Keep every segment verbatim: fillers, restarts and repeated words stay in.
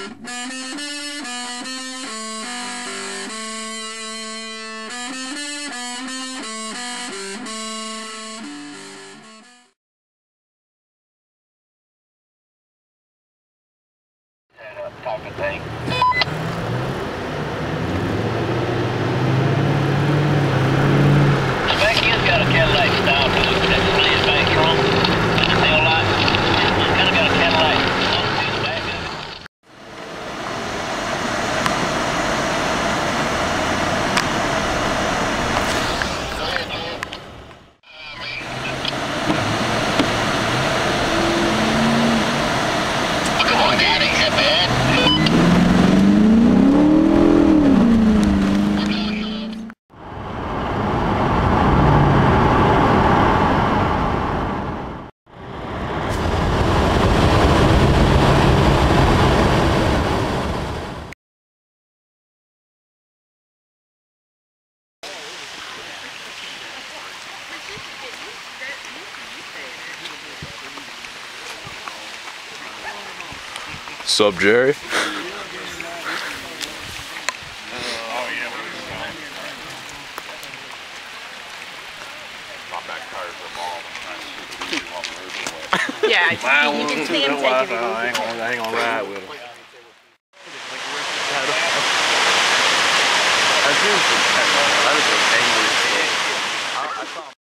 Type of thing. Specky's got a Cadillac style to it. That's the lead bank trunk. And the tail light. It's kind of got a Cadillac look to the back of it. Go ahead, Jed. Oh, come on, Dad. Ain't that bad. Sup, Jerry? Yeah, you can see him taking it easy. I ain't gonna, I ain't gonna ride with him. That is an angry kid. I saw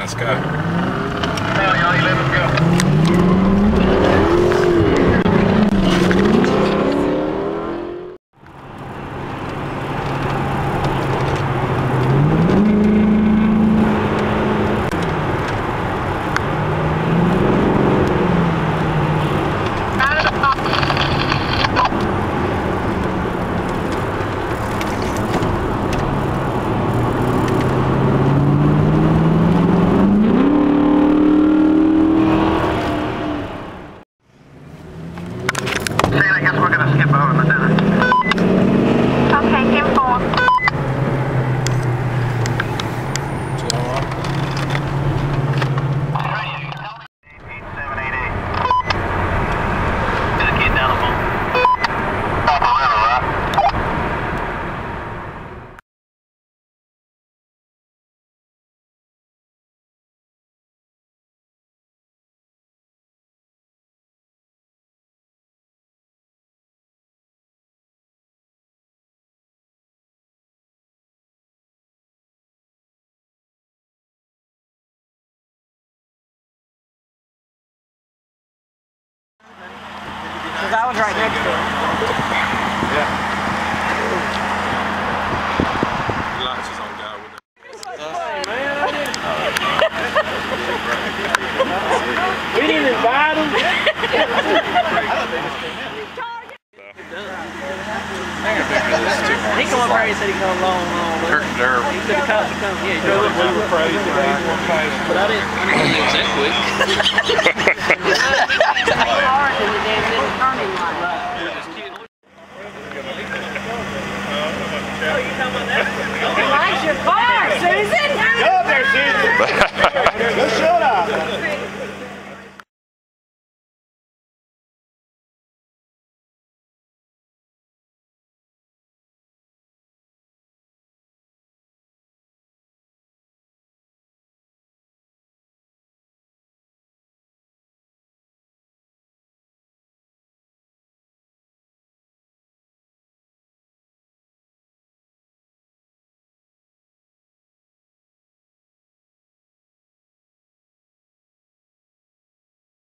Let's go. Hell, y'all, you let us go. I guess we're gonna skip out on the dinner. Okay, ten four. eight seven eight eight. Get a kid down the phone. Top of the river, right? Because I was right next to him. Yeah. Lights is on guy with We didn't invite him. He come up here and said he come long, long. Dirt and dirt. He said the cops would come. Yeah, he drove up. We were crazy. But I didn't. I didn't think it was that quick. Hard and then didn't turn him like.